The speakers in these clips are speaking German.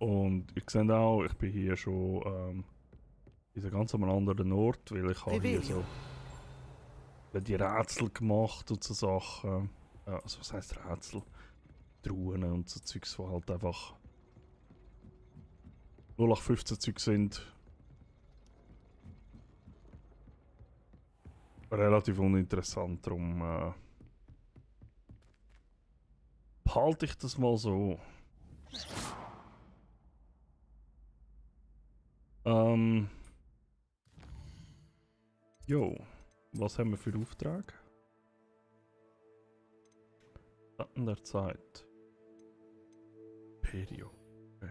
Und ihr seht auch, ich bin hier schon in einem ganz anderen Ort, weil ich habe hier so die Rätsel gemacht und so Sachen. Also was heisst Rätsel? Truhen und so Zeugs, die halt einfach 0815 Zeug sind. Relativ uninteressant, darum behalte ich das mal so. Jo, was haben wir für Auftrag? Daten der Zeit. Perio. Okay.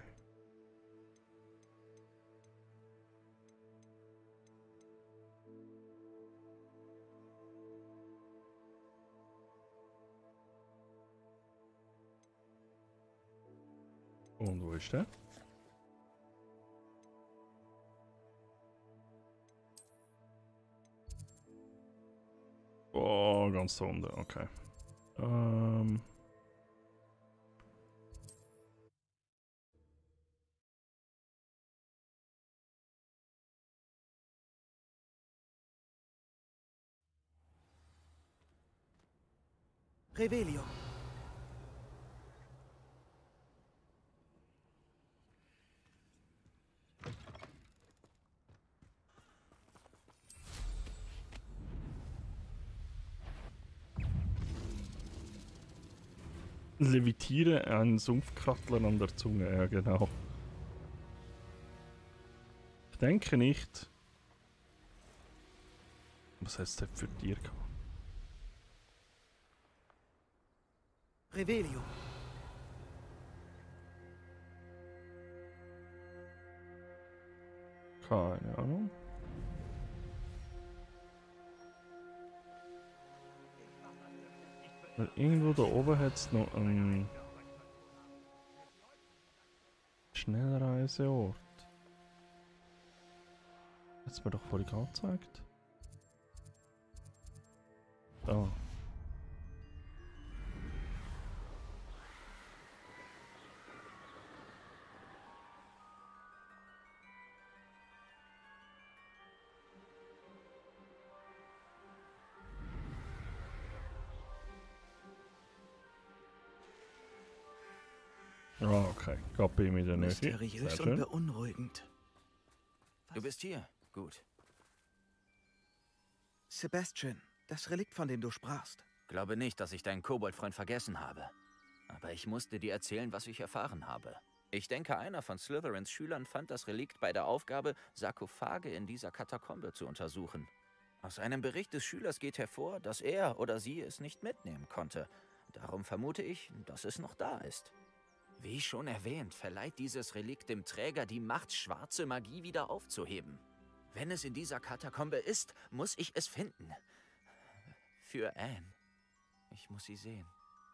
Und wo ist der? Oh, ganz da unten, okay. Revelio. Levitiere einen Sumpfkrattler an der Zunge, ja genau. Ich denke nicht. Was heißt das für Tier? Revelio. Keine Ahnung. Weil irgendwo da oben hat es noch einen Schnellreiseort. Hat es mir doch vorhin angezeigt. Da. Ah, okay. Kapi mit der Nähe. Mysteriös und beunruhigend. Du bist hier. Gut. Sebastian, das Relikt, von dem du sprachst. Glaube nicht, dass ich deinen Koboldfreund vergessen habe. Aber ich musste dir erzählen, was ich erfahren habe. Ich denke, einer von Slytherins Schülern fand das Relikt bei der Aufgabe, Sarkophage in dieser Katakombe zu untersuchen. Aus einem Bericht des Schülers geht hervor, dass er oder sie es nicht mitnehmen konnte. Darum vermute ich, dass es noch da ist. Wie schon erwähnt, verleiht dieses Relikt dem Träger die Macht, schwarze Magie wieder aufzuheben. Wenn es in dieser Katakombe ist, muss ich es finden. Für Anne. Ich muss sie sehen.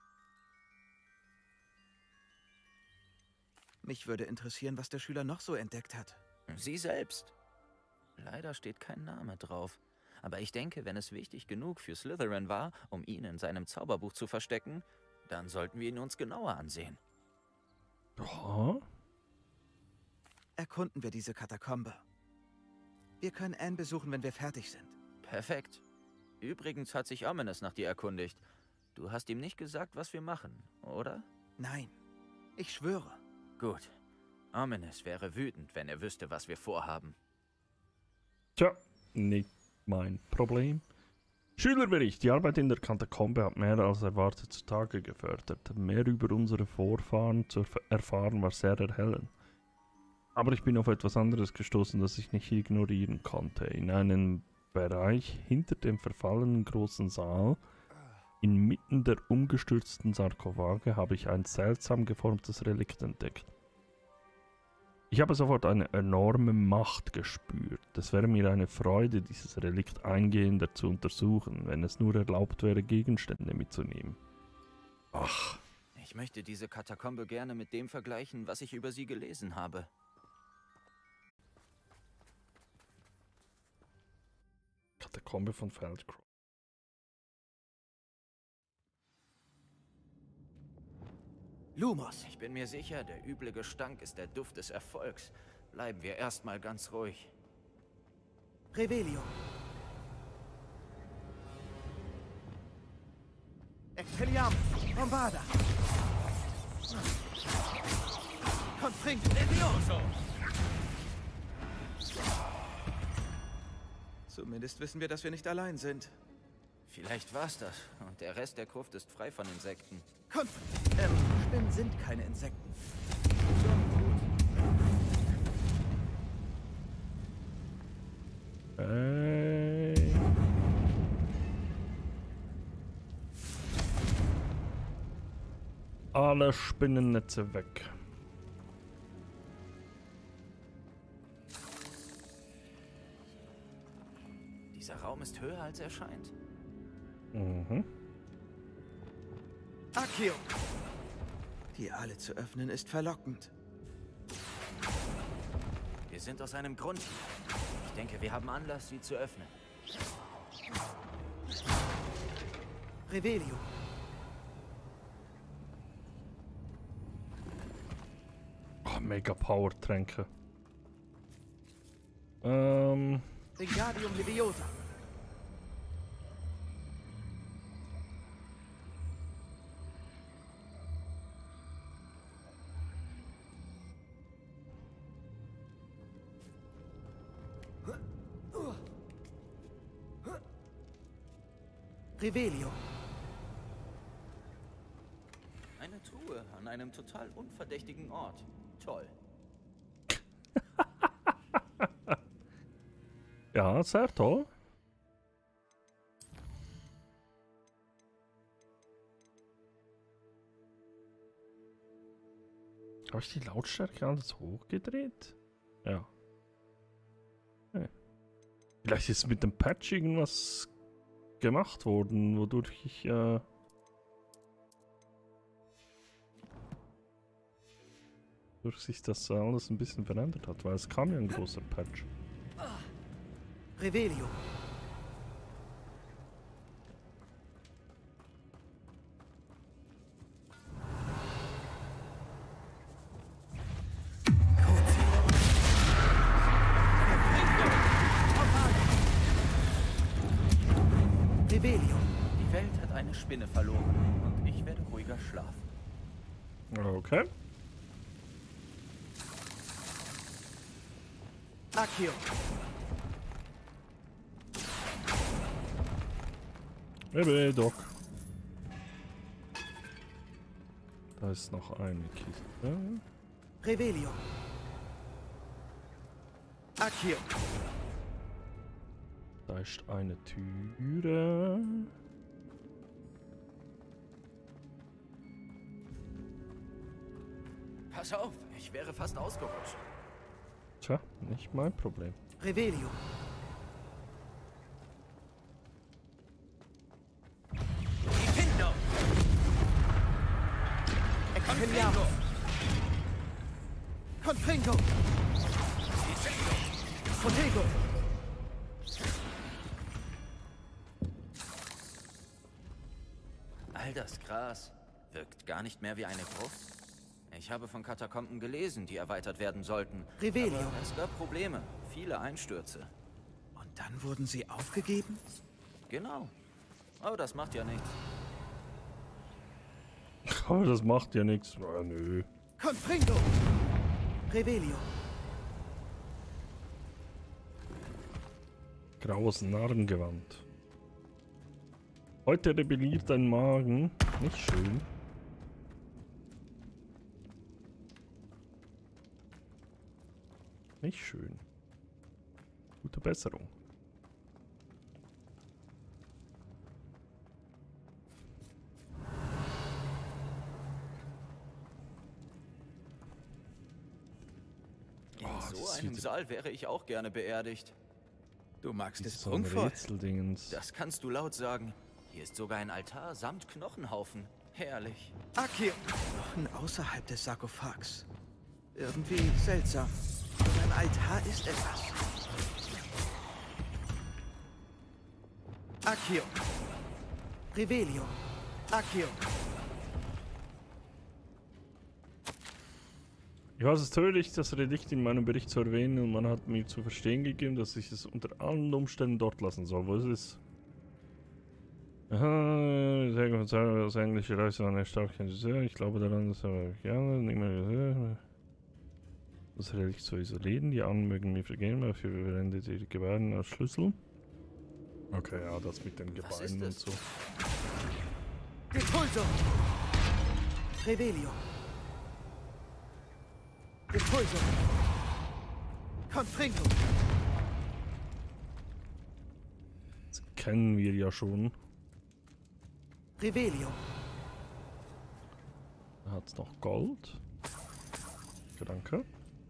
Mich würde interessieren, was der Schüler noch so entdeckt hat. Sie selbst. Leider steht kein Name drauf. Aber ich denke, wenn es wichtig genug für Slytherin war, um ihn in seinem Zauberbuch zu verstecken, dann sollten wir ihn uns genauer ansehen. Ja. Erkunden wir diese Katakombe. Wir können Anne besuchen, wenn wir fertig sind. Perfekt. Übrigens hat sich Ominous nach dir erkundigt. Du hast ihm nicht gesagt, was wir machen, oder? Nein, ich schwöre. Gut. Ominous wäre wütend, wenn er wüsste, was wir vorhaben. Tja, nicht mein Problem. Schülerbericht. Die Arbeit in der Katakombe hat mehr als erwartet zutage gefördert. Mehr über unsere Vorfahren zu erfahren war sehr erhellend. Aber ich bin auf etwas anderes gestoßen, das ich nicht ignorieren konnte. In einem Bereich hinter dem verfallenen großen Saal, inmitten der umgestürzten Sarkophage, habe ich ein seltsam geformtes Relikt entdeckt. Ich habe sofort eine enorme Macht gespürt. Es wäre mir eine Freude, dieses Relikt eingehender zu untersuchen, wenn es nur erlaubt wäre, Gegenstände mitzunehmen. Ach. Ich möchte diese Katakombe gerne mit dem vergleichen, was ich über sie gelesen habe. Katakombe von Lumos. Ich bin mir sicher, der üble Gestank ist der Duft des Erfolgs. Bleiben wir erstmal ganz ruhig. Revelio. Expelliarmus. Bombada. Confringo. Levioso. Zumindest wissen wir, dass wir nicht allein sind. Vielleicht war's das. Und der Rest der Gruft ist frei von Insekten. Spinnen sind keine Insekten. Hey. Alle Spinnennetze weg. Dieser Raum ist höher, als er scheint. Mhm. Accio. Die alle zu öffnen ist verlockend. Wir sind aus einem Grund hier. Ich denke, wir haben Anlass, sie zu öffnen. Revelio. Oh, mega Power-Tränke. Wingardium Leviosa. Revelio. Eine Truhe an einem total unverdächtigen Ort. Toll. Ja, sehr toll. Habe ich die Lautstärke alles hochgedreht? Ja. Okay. Vielleicht ist mit dem Patch irgendwas gemacht worden, wodurch ich durch sich das alles ein bisschen verändert hat, weil es kam ja ein großer Patch. Revelio. Revelio. Die Welt hat eine Spinne verloren und ich werde ruhiger schlafen. Okay. Accio. Hey, Doc. Da ist noch eine Kiste. Revelio. Accio. Da ist eine Türe. Pass auf, ich wäre fast ausgerutscht. Tja, nicht mein Problem. Revelio. Nintendo! Expelliarmus. Confringo. Protego. All das Gras wirkt gar nicht mehr wie eine Gruft. Ich habe von Katakomben gelesen, die erweitert werden sollten. Revelio. Aber es gab Probleme, viele Einstürze. Und dann wurden sie aufgegeben? Genau. Aber das macht ja nichts. Aber das macht ja nichts. Nö. Confringo. Revelio. Graues Narrengewand. Heute rebelliert dein Magen. Nicht schön. Nicht schön. Gute Besserung. In so einem Saal wäre ich auch gerne beerdigt. Du magst es So ein prunkvoll. Rätseldingens. Das kannst du laut sagen. Hier ist sogar ein Altar samt Knochenhaufen. Herrlich. Accio. Knochen außerhalb des Sarkophags. Irgendwie seltsam. Und ein Altar ist etwas. Accio. Revelio. Accio. Ich weiß es töricht, das Relikt in meinem Bericht zu erwähnen und man hat mir zu verstehen gegeben, dass ich es unter allen Umständen dort lassen soll. Wo ist es? Aha, sehr gut, das englische Reise war eine starke. Ich glaube daran, dass er gerne nicht mehr das Relikt zu isolieren. Die anderen mögen mir vergehen, dafür verwendet ihr die Gebärden als Schlüssel. Okay, ja, das mit den Gebeinen und so. Depulso! Revelio! Depulso! Confringo! Das kennen wir ja schon. Revelio! Da hat es noch Gold. Danke.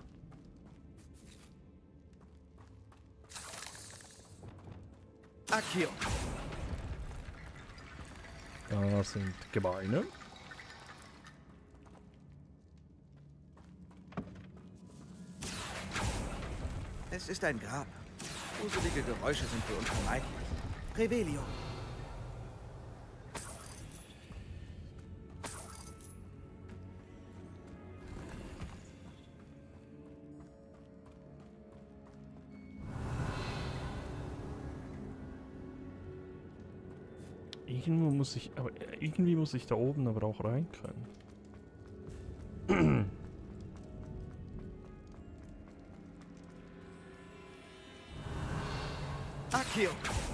Accio! Da sind Gebeine. Es ist ein Grab. Gruselige Geräusche sind für uns vermeidlich. Revelio! Irgendwie muss ich da oben aber auch rein können. Accio!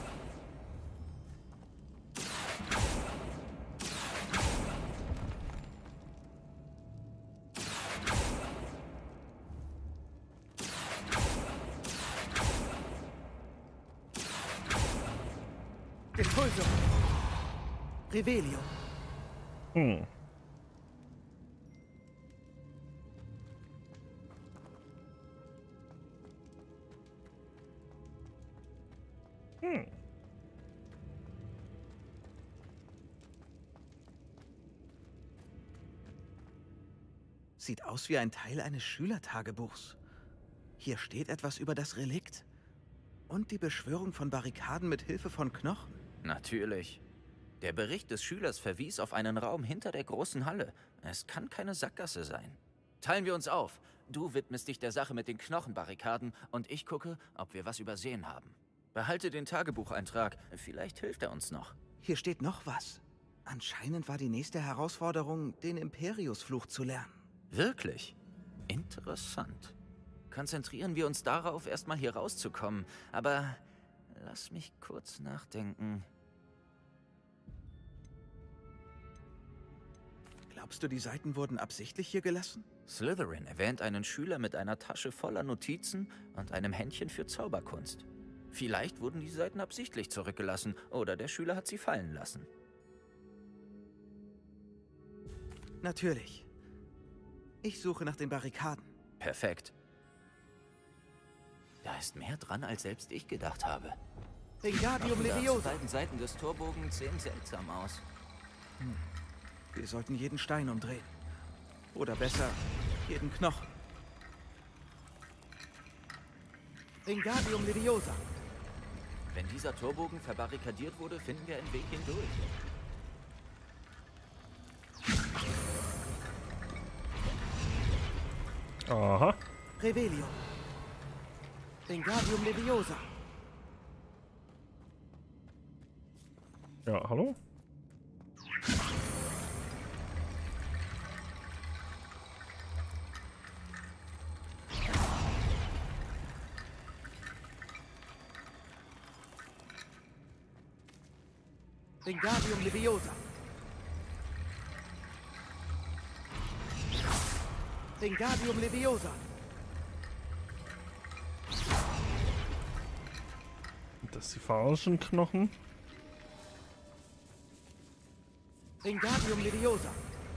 Depulso! Revelio! Hm. Sieht aus wie ein Teil eines Schülertagebuchs. Hier steht etwas über das Relikt und die Beschwörung von Barrikaden mit Hilfe von Knochen. Natürlich. Der Bericht des Schülers verwies auf einen Raum hinter der großen Halle. Es kann keine Sackgasse sein. Teilen wir uns auf. Du widmest dich der Sache mit den Knochenbarrikaden und ich gucke, ob wir was übersehen haben. Behalte den Tagebucheintrag. Vielleicht hilft er uns noch. Hier steht noch was. Anscheinend war die nächste Herausforderung, den Imperius-Fluch zu lernen. Wirklich? Interessant. Konzentrieren wir uns darauf, erstmal hier rauszukommen. Aber lass mich kurz nachdenken. Glaubst du, die Seiten wurden absichtlich hier gelassen? Slytherin erwähnt einen Schüler mit einer Tasche voller Notizen und einem Händchen für Zauberkunst. Vielleicht wurden die Seiten absichtlich zurückgelassen oder der Schüler hat sie fallen lassen. Natürlich. Ich suche nach den Barrikaden. Perfekt. Da ist mehr dran, als selbst ich gedacht habe. Wingardium Die Leviosa. beiden Seiten des Torbogens sehen seltsam aus. Wir sollten jeden Stein umdrehen. Oder besser, jeden Knochen. Wingardium Leviosa. Wenn dieser Torbogen verbarrikadiert wurde, finden wir einen Weg hindurch. Aha. Revelio. Wingardium Leviosa. Ja, hallo? Wingardium Leviosa. Wingardium Leviosa. Das sind die falschen Knochen. Wingardium Leviosa.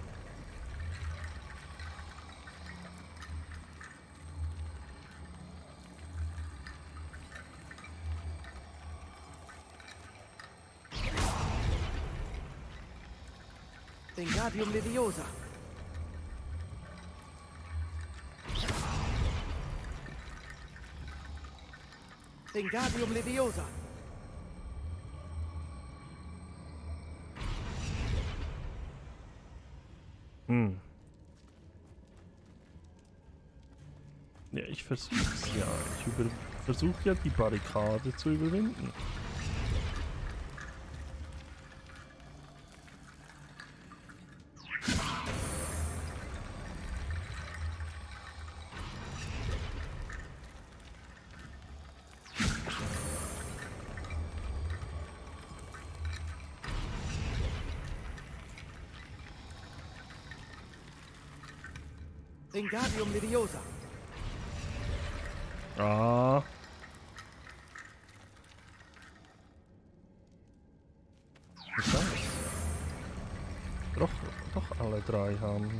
Wingardium Leviosa. Wingardium Leviosa. Ja, ich versuch's ja. Ich versuche ja die Barrikade zu überwinden. Wingardium Leviosa. Ah. Was ist das? Doch alle drei haben.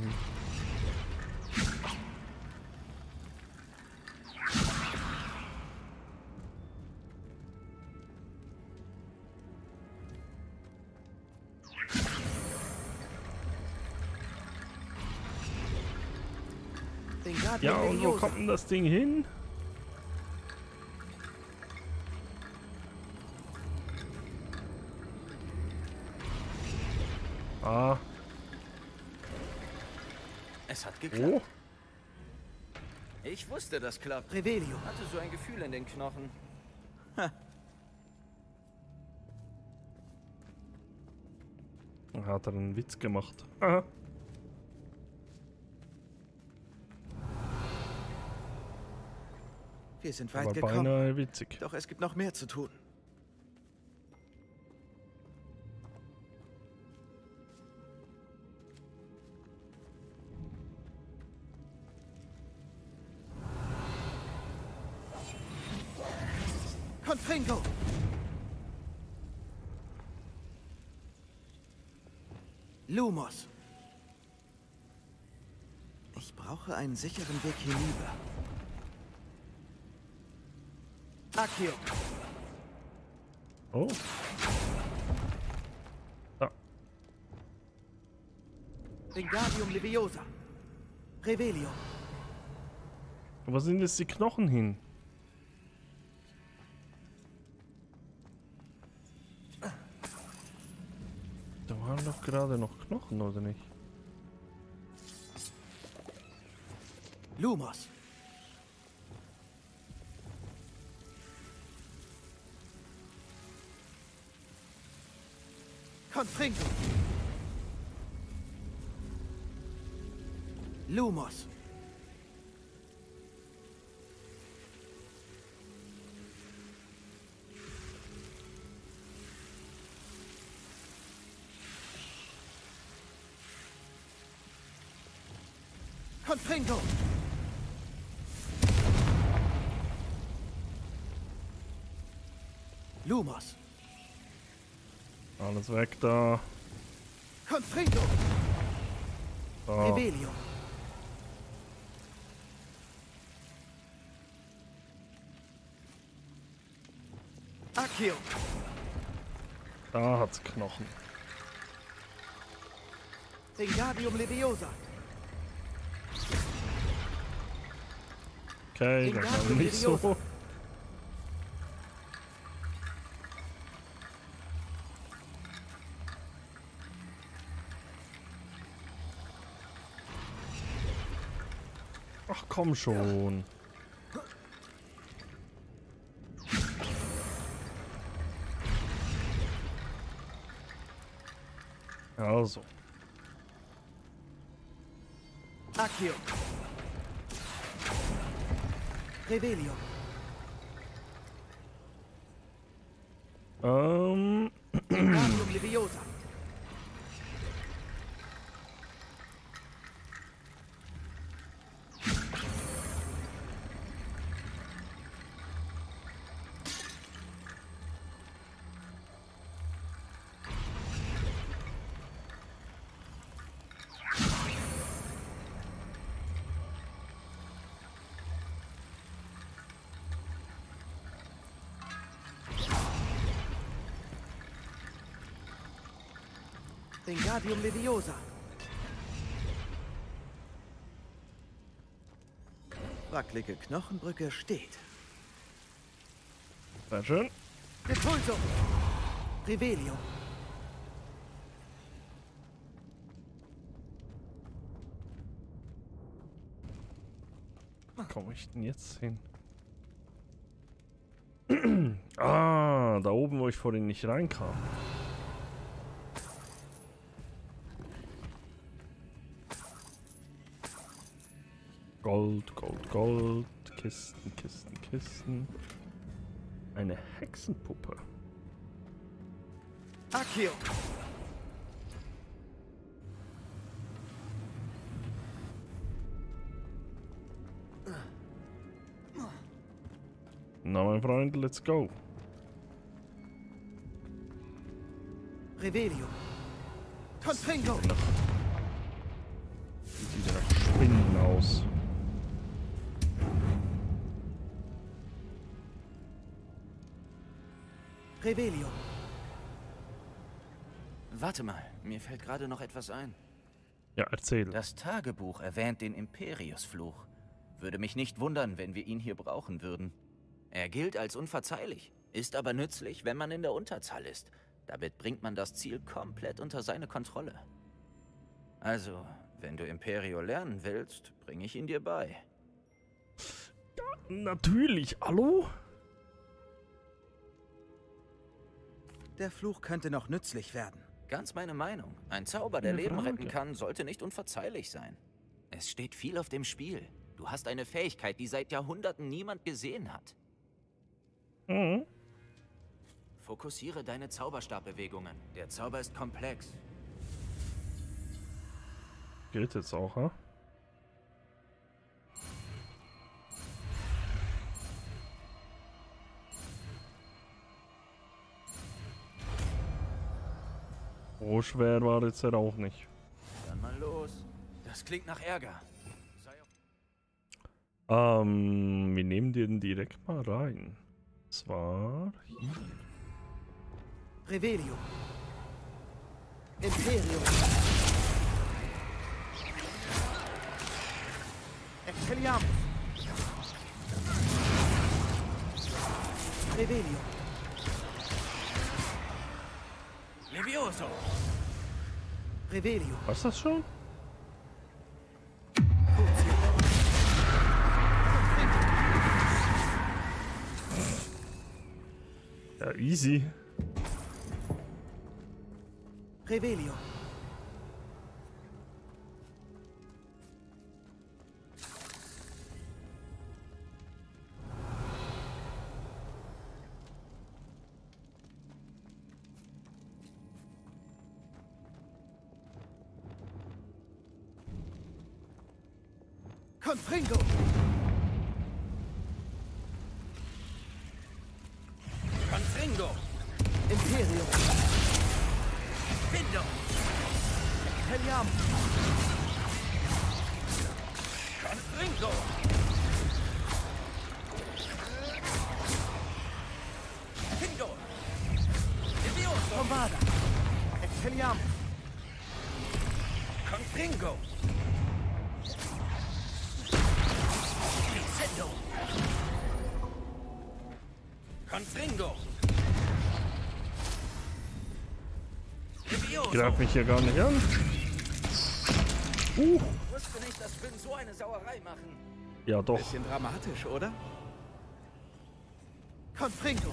Wingardium Ja, und wo Leviosa. kommt denn das Ding hin? Ah, Es hat geklappt. oh. Ich wusste, das klappt. Revelio. Hatte so ein Gefühl in den Knochen. Hat er einen Witz gemacht. Aha. Wir sind weit Aber gekommen. beinahe witzig. Doch es gibt noch mehr zu tun. Confringo! Lumos. Ich brauche einen sicheren Weg hinüber. Accio. Oh. Da. Wingardium Leviosa. Revelio. Wo sind jetzt die Knochen hin? Da waren doch gerade noch Knochen, oder nicht? Lumos. Confringo. Lumos. Confringo. Lumos. Alles weg da. Confringo. Da. Revelio. Accio. Da hat's Knochen. Wingardium Leviosa. Okay, das war nicht so. Ach komm schon. Also. Accio. Revelio. Wingardium Leviosa. Wingardium Leviosa. Wackelige Knochenbrücke steht. Sehr schön. Repulso. Revelio. komme ich denn jetzt hin? Ah, da oben, wo ich vorhin nicht reinkam. Gold, Gold, Gold. Kisten, Kisten, Kisten. Eine Hexenpuppe. Akio! Na, mein Freund, let's go. Revelio! Confringo! Sieht wieder nach Spinnen aus. Revelio! Warte mal, mir fällt gerade noch etwas ein. Ja, erzähl. Das Tagebuch erwähnt den Imperius-Fluch. Würde mich nicht wundern, wenn wir ihn hier brauchen würden. Er gilt als unverzeihlich, ist aber nützlich, wenn man in der Unterzahl ist. Damit bringt man das Ziel komplett unter seine Kontrolle. Also, wenn du Imperio lernen willst, bringe ich ihn dir bei. Ja, natürlich. Hallo? Der Fluch könnte noch nützlich werden. Ganz meine Meinung. Ein Zauber, der Eine Leben Frage. retten kann, sollte nicht unverzeihlich sein. Es steht viel auf dem Spiel. Du hast eine Fähigkeit, die seit Jahrhunderten niemand gesehen hat. Mhm. Fokussiere deine Zauberstabbewegungen. Der Zauber ist komplex. Geht jetzt auch, ha? So schwer war jetzt er auch nicht. Dann mal los. Das klingt nach Ärger. Wir nehmen den direkt mal rein. Zwar hier. Revelio! Imperium! Expelliarmus! Revelio! Levioso! Revelio! Was ist das schon? Ja, easy. Revelio! Confringo! Confringo! Imperium! Findo! Expelliarmus! Confringo! Findo! Levioso! Bombada! Expelliarmus! Confringo! Findo! Confringo! Ich greif mich hier gar nicht an. Ich wusste nicht, dass Spinnen so eine Sauerei machen. Ja, doch. Bisschen dramatisch, oder? Confringo!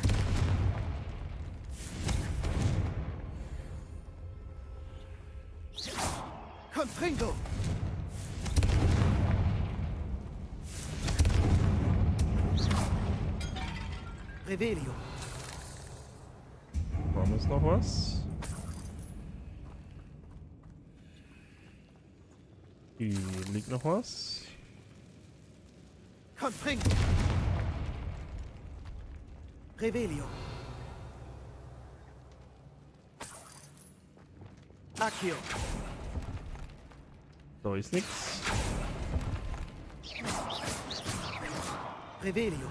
Confringo! Revelio! Machen wir jetzt noch was? Hier liegt noch was. Confringo! Revelio! Accio! Da ist nichts. Revelio!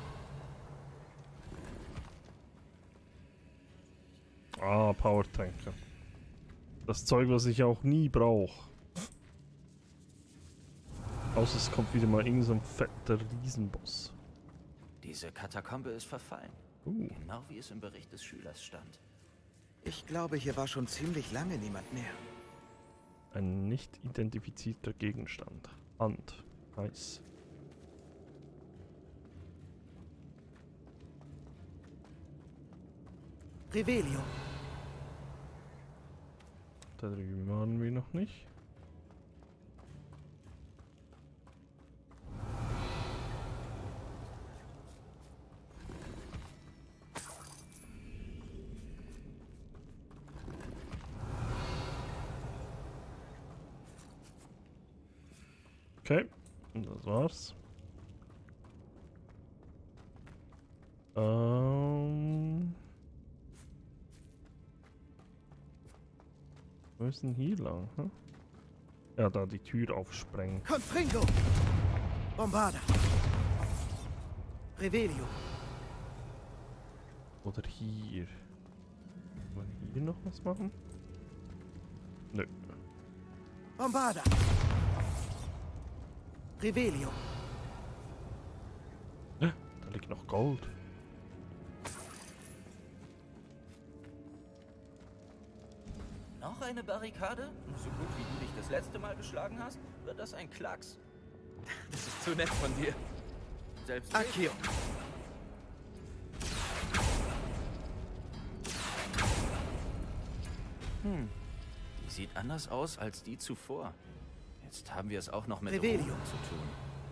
Ah, Powertanker. Das Zeug, was ich auch nie brauche. Außer es kommt wieder mal irgend so ein fetter Riesenboss. Diese Katakombe ist verfallen. Genau wie es im Bericht des Schülers stand. Ich glaube, hier war schon ziemlich lange niemand mehr. Ein nicht identifizierter Gegenstand. Hand. Nice. Revelio. Da drüben waren wir noch nicht. Okay, und das war's. Wo ist denn hier lang? Hm? Ja, da die Tür aufsprengen. Confringo. Bombarda. Revelio. Oder hier. Wollen wir hier noch was machen? Nö. Bombarda. Revelio. Da liegt noch Gold. Noch eine Barrikade? So gut wie du dich das letzte Mal geschlagen hast, wird das ein Klacks. Das ist zu nett von dir. Selbst Accio. die sieht anders aus als die zuvor. Jetzt haben wir es auch noch mit Revelio. Ruhm zu tun.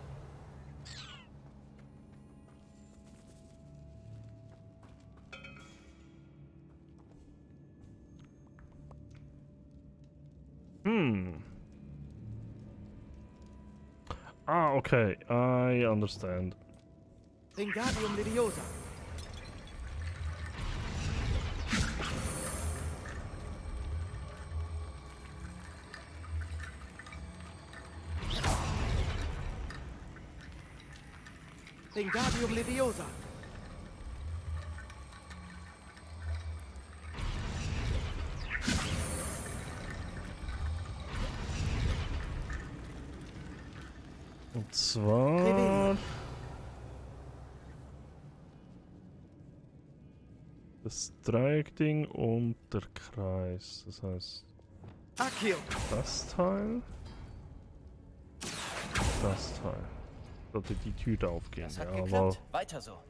Ah, okay. I understand. Wingardium Leviosa. Wingardium Leviosa. Und zwar... Revelio. das Dreieckding und der Kreis. Das heißt, Accio. das Teil. Das Teil. Sollte die Tür da aufgehen. Das hat Ja, aber geklappt. Weiter so.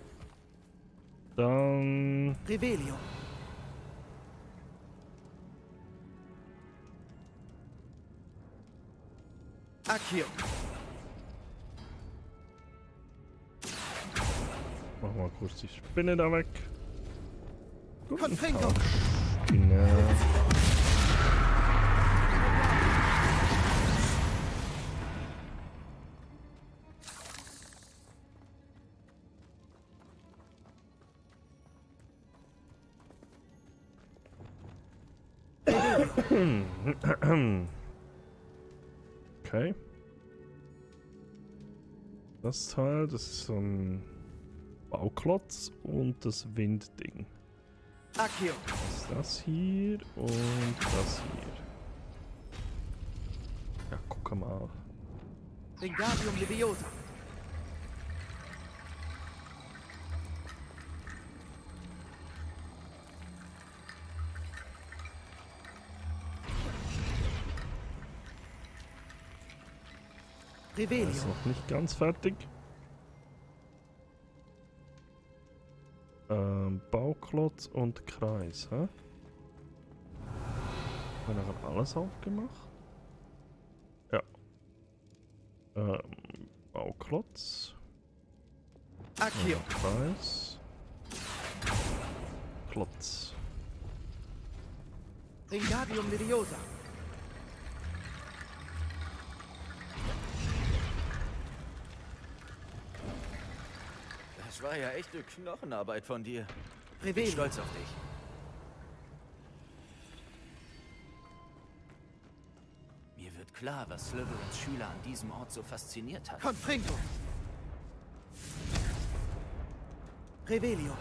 dann... Revelio. Accio. Machen wir kurz die Spinne da weg. Guten Confringo. Tag, Spinne. Okay. Das Teil, das ist so ein Bauklotz und das Windding. Accio. Das ist das hier und das hier. Ja, guck mal. Wingardium Leviosa. Das Revelio. ist noch nicht ganz fertig. Bauklotz und Kreis, hä? Haben wir nachher alles aufgemacht? Ja. Bauklotz. Accio. Kreis. Klotz. Wingardium Leviosa. Das war ja echte Knochenarbeit von dir. Ich bin Revelio. stolz auf dich. Mir wird klar, was Slytherins Schüler an diesem Ort so fasziniert hat. Confringo. Revelio.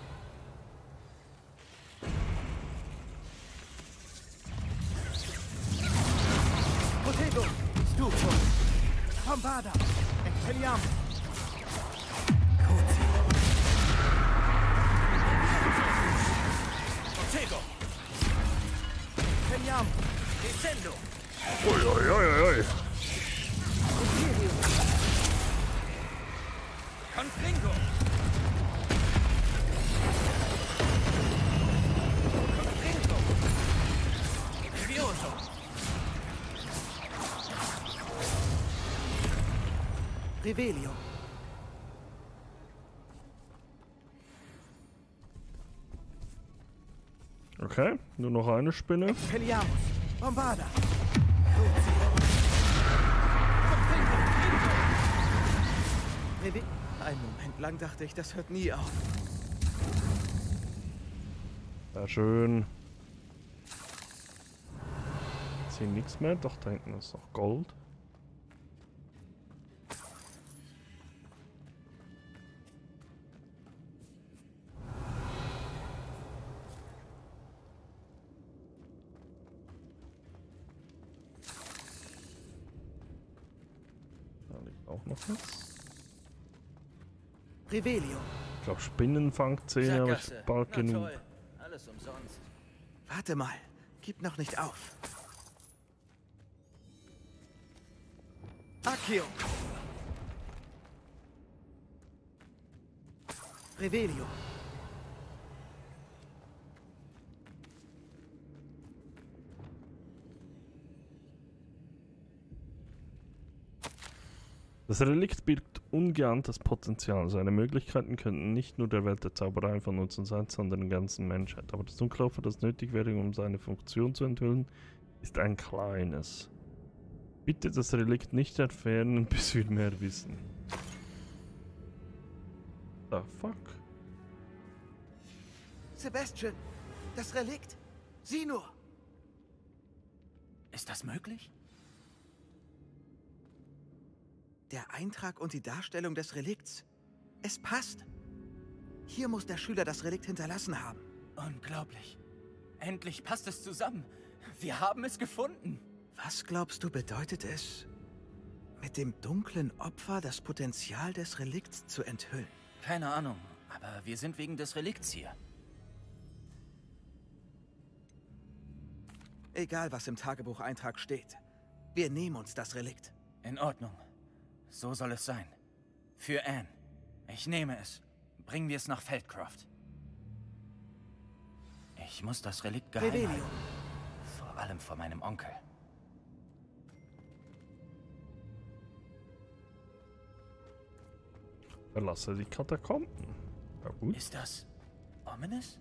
Protego. Stufo. Bombarda. Expelliarmus. Protego! Expelliarmus. Descendo! Ui, ui, ui, ui. Imperium. Confringo! Revelio. Okay, nur noch eine Spinne. Expelliarmus. Bombarda. Einen Moment lang dachte ich, das hört nie auf. Sehr schön. Jetzt hier nichts mehr. Doch, da hinten ist noch Gold. Da liegt auch noch was. Revelio. Ich glaube Spinnenfangzähne, aber ich Sackgasse. bald Na genug. toll. Alles umsonst. Warte mal. Gib noch nicht auf. Accio. Revelio. Das Relikt birgt ungeahntes Potenzial. Seine Möglichkeiten könnten nicht nur der Welt der Zauberei von Nutzen sein, sondern der ganzen Menschheit. Aber das Dunkelopfer, das nötig wäre, um seine Funktion zu enthüllen, ist ein kleines. Bitte das Relikt nicht entfernen, bis wir mehr wissen. The fuck? Sebastian. Das Relikt. Sieh nur. Ist das möglich? Der Eintrag und die Darstellung des Relikts. Es passt. Hier muss der Schüler das Relikt hinterlassen haben. Unglaublich. Endlich passt es zusammen. Wir haben es gefunden. Was glaubst du, bedeutet es, mit dem dunklen Opfer das Potenzial des Relikts zu enthüllen? Keine Ahnung, aber wir sind wegen des Relikts hier. Egal, was im Tagebucheintrag steht. Wir nehmen uns das Relikt. In Ordnung. So soll es sein. Für Anne. Ich nehme es. Bringen wir es nach Feldcroft. Ich muss das Relikt geheim Revelio. halten. Vor allem vor meinem Onkel. Verlasse die Katakomben. Ja gut. Ist das ominous?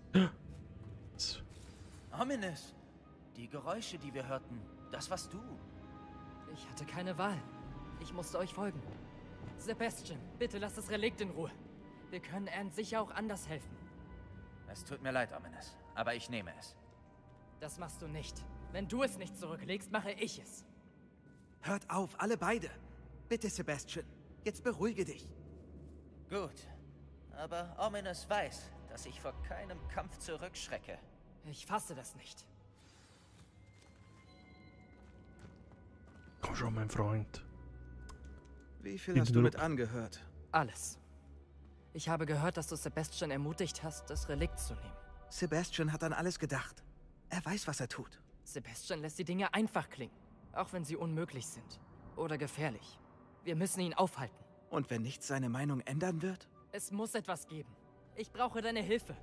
Ominous! Die Geräusche, die wir hörten, das warst du. Ich hatte keine Wahl. Ich musste euch folgen. Sebastian, bitte lass das Relikt in Ruhe. Wir können Anne sicher auch anders helfen. Es tut mir leid, Ominous, aber ich nehme es. Das machst du nicht. Wenn du es nicht zurücklegst, mache ich es. Hört auf, alle beide. Bitte, Sebastian. Jetzt beruhige dich. Gut. Aber Ominous weiß, dass ich vor keinem Kampf zurückschrecke. Ich fasse das nicht. Komm schon, mein Freund. Wie viel hast du mit angehört? Alles. Ich habe gehört, dass du Sebastian ermutigt hast, das Relikt zu nehmen. Sebastian hat an alles gedacht. Er weiß, was er tut. Sebastian lässt die Dinge einfach klingen, auch wenn sie unmöglich sind oder gefährlich. Wir müssen ihn aufhalten. Und wenn nichts seine Meinung ändern wird? Es muss etwas geben. Ich brauche deine Hilfe.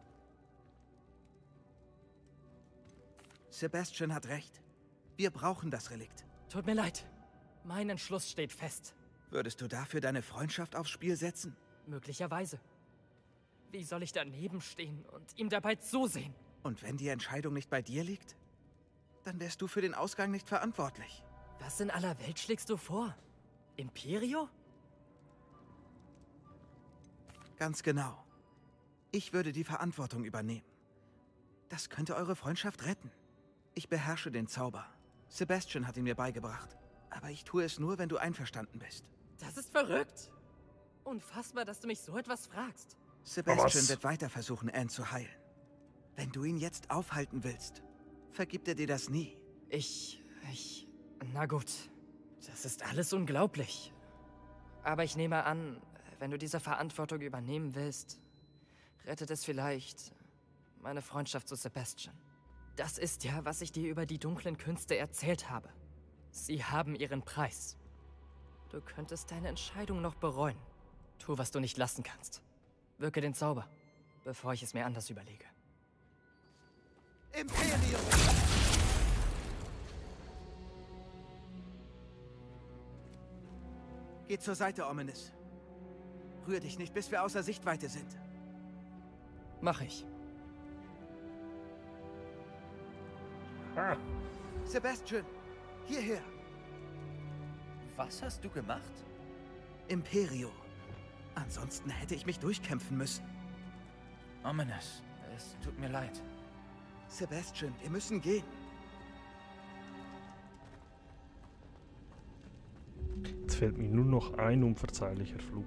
Sebastian hat recht. Wir brauchen das Relikt. Tut mir leid. Mein Entschluss steht fest. Würdest du dafür deine Freundschaft aufs Spiel setzen? Möglicherweise. Wie soll ich daneben stehen und ihm dabei zusehen? Und wenn die Entscheidung nicht bei dir liegt? Dann wärst du für den Ausgang nicht verantwortlich. Was in aller Welt schlägst du vor? Imperio? Ganz genau. Ich würde die Verantwortung übernehmen. Das könnte eure Freundschaft retten. Ich beherrsche den Zauber. Sebastian hat ihn mir beigebracht. Aber ich tue es nur, wenn du einverstanden bist. Das ist verrückt. Unfassbar, dass du mich so etwas fragst. Sebastian Was? wird weiter versuchen, Anne zu heilen. Wenn du ihn jetzt aufhalten willst, vergibt er dir das nie. Na gut. Das ist alles unglaublich. Aber ich nehme an, wenn du diese Verantwortung übernehmen willst, rettet es vielleicht meine Freundschaft zu Sebastian. Das ist ja, was ich dir über die dunklen Künste erzählt habe. Sie haben ihren Preis. Du könntest deine Entscheidung noch bereuen. Tu, was du nicht lassen kannst. Wirke den Zauber, bevor ich es mir anders überlege. Imperium! Geh zur Seite, Ominous. Rühr dich nicht, bis wir außer Sichtweite sind. Mach ich. Ah, Sebastian, hierher. Was hast du gemacht? Imperio. Ansonsten hätte ich mich durchkämpfen müssen. Ominous, es tut mir leid. Sebastian, wir müssen gehen. jetzt fehlt mir nur noch ein unverzeihlicher Fluch.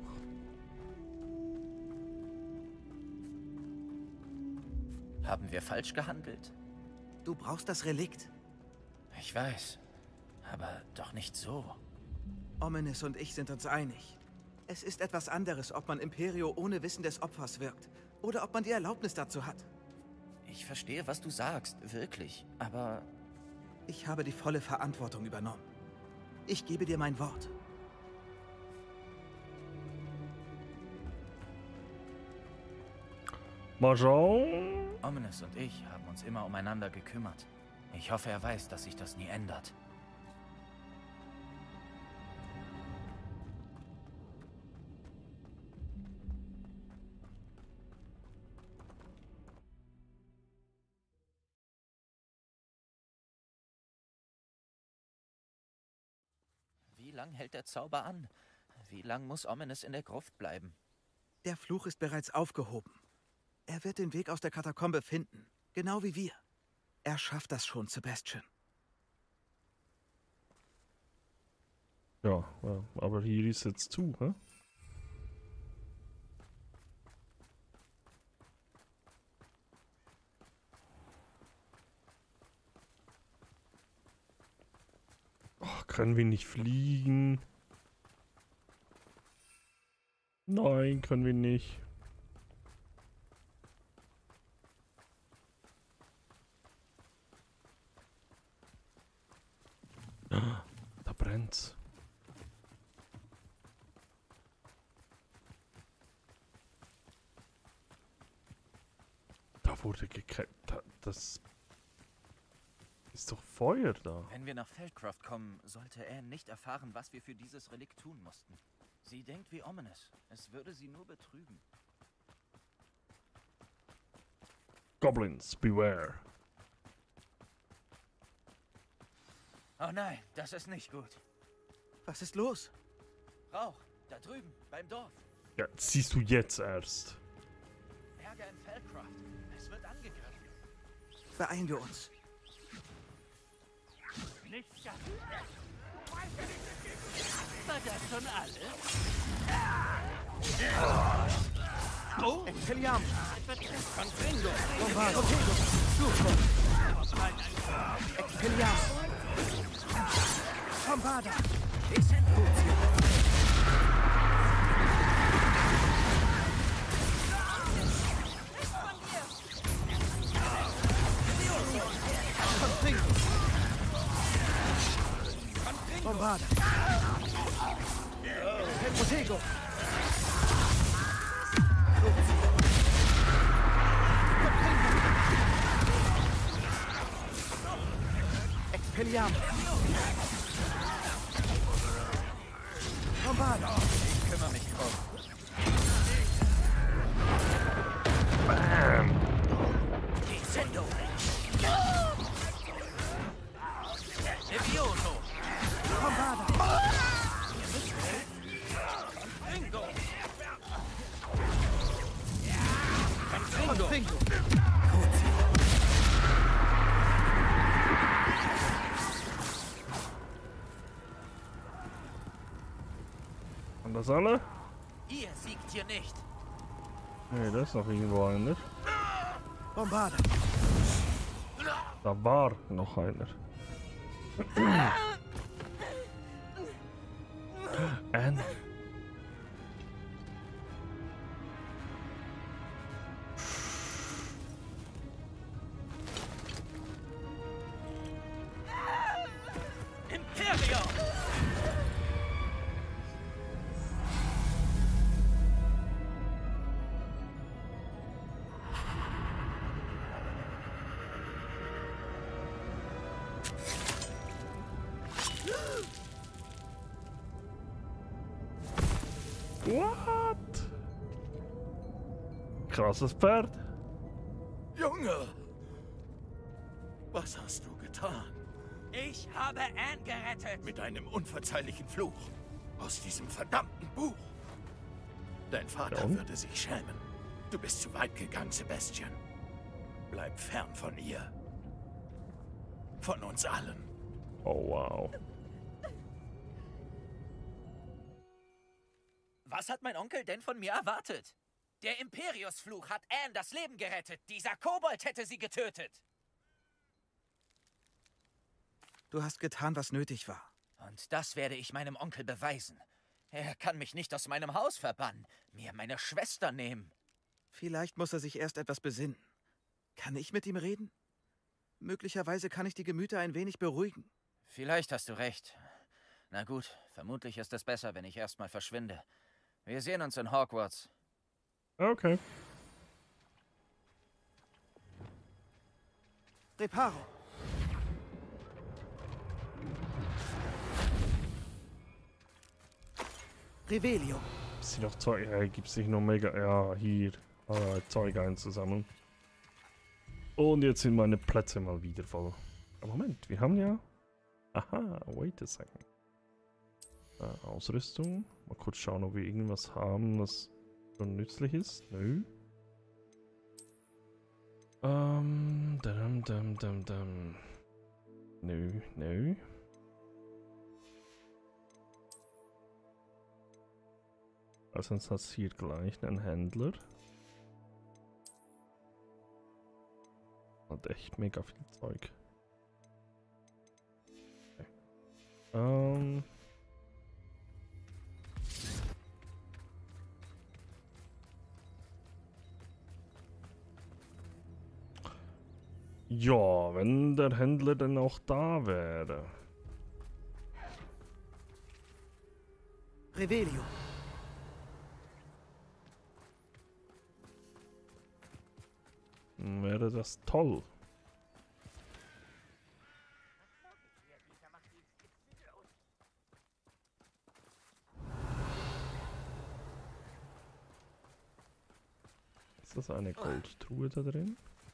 Haben wir falsch gehandelt? Du brauchst das Relikt. Ich weiß, aber doch nicht so. Ominous und ich sind uns einig. Es ist etwas anderes, ob man Imperio ohne Wissen des Opfers wirkt. Oder ob man die Erlaubnis dazu hat. Ich verstehe, was du sagst, wirklich. Aber Ich habe die volle Verantwortung übernommen. Ich gebe dir mein Wort. Mal schauen. Ominous und ich haben uns immer umeinander gekümmert. Ich hoffe, er weiß, dass sich das nie ändert. Wie lang hält der Zauber an? Wie lang muss Ominous in der Gruft bleiben? Der Fluch ist bereits aufgehoben. Er wird den Weg aus der Katakombe finden. Genau wie wir. Er schafft das schon, Sebastian. Ja, aber hier ist jetzt zu, hä? Ach, können wir nicht fliegen? Nein, können wir nicht. Ah, da brennt's. Da wurde gekämpft. Das ist doch Feuer da. Wenn wir nach Feldcroft kommen, sollte Anne nicht erfahren, was wir für dieses Relikt tun mussten. Sie denkt wie Ominous. Es würde sie nur betrügen. Goblins, beware. Oh nein, das ist nicht gut. Was ist los? Rauch, da drüben, beim Dorf. Ja, siehst du jetzt erst. Ärger in Feldcroft. Es wird angegriffen. Beeilen wir uns. Nichts gar nicht. War das schon alles? Oh! Expelliarmus! Confringo! Bombardo! Expelliarmus! Bombarda! Confringo! Bombarda! Protego! Expelliarmus! Bombarda! Ich kümmere mich drum. Bam! Descendo! Levioso! Bombarda! Confringo! Confringo! Und das alle? Ihr siegt hier nicht! Nee, da ist noch irgendwo einer. Bombarda! Da war noch einer. Anne. Imperio! What? Krasses Pferd. Junge! Was hast du getan? Ich habe Anne gerettet. Mit einem unverzeihlichen Fluch. Aus diesem verdammten Buch. Dein Vater Ja. würde sich schämen. Du bist zu weit gegangen, Sebastian. Bleib fern von ihr. Von uns allen. Oh wow. Was hat mein Onkel denn von mir erwartet? Der Imperius-Fluch hat Anne das Leben gerettet. Dieser Kobold hätte sie getötet. Du hast getan, was nötig war. Und das werde ich meinem Onkel beweisen. Er kann mich nicht aus meinem Haus verbannen, mir meine Schwester nehmen. Vielleicht muss er sich erst etwas besinnen. Kann ich mit ihm reden? Möglicherweise kann ich die Gemüter ein wenig beruhigen. Vielleicht hast du recht. Na gut, vermutlich ist es besser, wenn ich erstmal verschwinde. Wir sehen uns in Hogwarts. Okay. Reparo. Revelio. Sie noch Zeug. Ja, gibt sich noch mega. Ja, hier. Zeug einzusammeln. Und jetzt sind meine Plätze mal wieder voll. Aber Moment, wir haben ja. Aha, wait a second. Ausrüstung. Mal kurz schauen, ob wir irgendwas haben, was schon nützlich ist. Nö. Nö, nö. Also sonst hat es hier gleich einen Händler. Hat echt mega viel Zeug. Okay. Ja, wenn der Händler denn auch da wäre. Revelio. Wäre das toll. Ist das eine Goldtruhe da drin?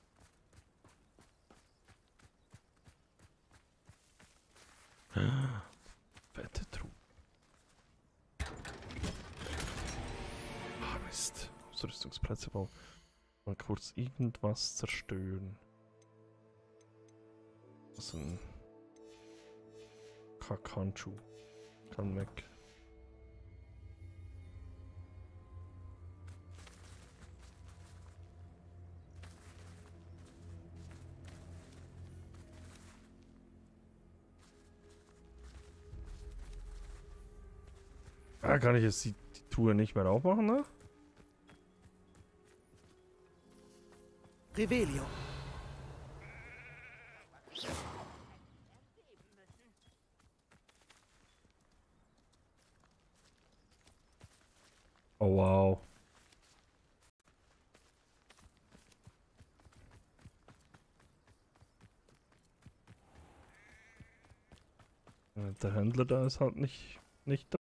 Fette Truhe. Ah, Mist. Ausrüstungsplätze bauen. Mal kurz irgendwas zerstören. Das ist ein Kakanchu. Kann weg. Ah, kann ich jetzt die Tour nicht mehr aufmachen, ne? Revelio. Oh wow. Der Händler da ist halt nicht da.